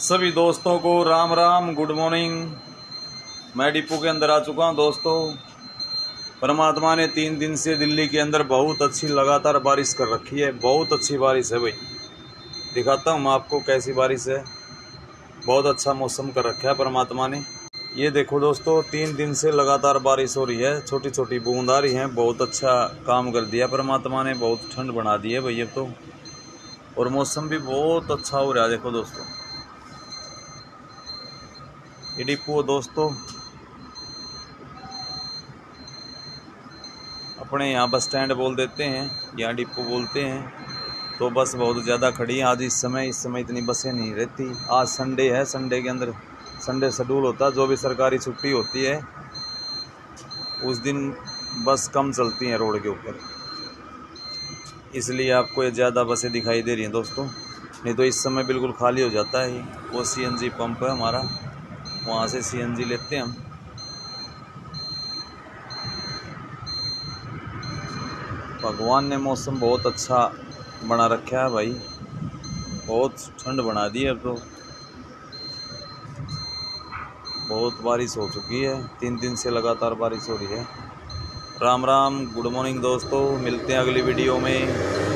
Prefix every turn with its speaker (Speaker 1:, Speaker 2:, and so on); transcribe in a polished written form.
Speaker 1: सभी दोस्तों को राम राम, गुड मॉर्निंग। मैं डिपो के अंदर आ चुका हूं दोस्तों। परमात्मा ने 3 दिन से दिल्ली के अंदर बहुत अच्छी लगातार बारिश कर रखी है। बहुत अच्छी बारिश है भाई, दिखाता हूं मैं आपको कैसी बारिश है। बहुत अच्छा मौसम कर रखा है परमात्मा ने। ये देखो दोस्तों, 3 दिन से लगातार बारिश हो रही है, छोटी छोटी बूंद आ रही हैं। बहुत अच्छा काम कर दिया परमात्मा ने, बहुत ठंड बना दी है भैया तो। और मौसम भी बहुत अच्छा हो रहा है। देखो दोस्तों, ये डिपो दोस्तों अपने यहाँ बस स्टैंड बोल देते हैं, यहाँ डिपो बोलते हैं। तो बस बहुत ज़्यादा खड़ी है आज। इस समय इतनी बसें नहीं रहती। आज संडे है, संडे के अंदर संडे शेड्यूल होता है। जो भी सरकारी छुट्टी होती है उस दिन बस कम चलती हैं रोड के ऊपर, इसलिए आपको ये ज़्यादा बसें दिखाई दे रही हैं दोस्तों। नहीं तो इस समय बिल्कुल खाली हो जाता है। वो सीएनजी पंप है हमारा, वहाँ से सीएनजी लेते हैं हम। भगवान ने मौसम बहुत अच्छा बना रखा है भाई, बहुत ठंड बना दी है। अब तो बहुत बारिश हो चुकी है, 3 दिन से लगातार बारिश हो रही है। राम राम, गुड मॉर्निंग दोस्तों, मिलते हैं अगली वीडियो में।